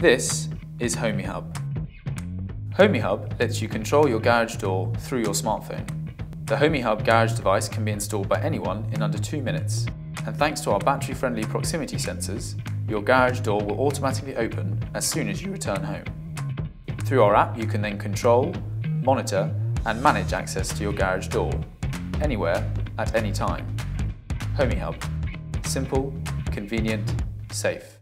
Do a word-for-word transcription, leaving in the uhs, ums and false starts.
This is HomyHub. HomyHub lets you control your garage door through your smartphone. The HomyHub garage device can be installed by anyone in under two minutes, and thanks to our battery-friendly proximity sensors, your garage door will automatically open as soon as you return home. Through our app, you can then control, monitor, and manage access to your garage door, anywhere, at any time. HomyHub. Simple, convenient, safe.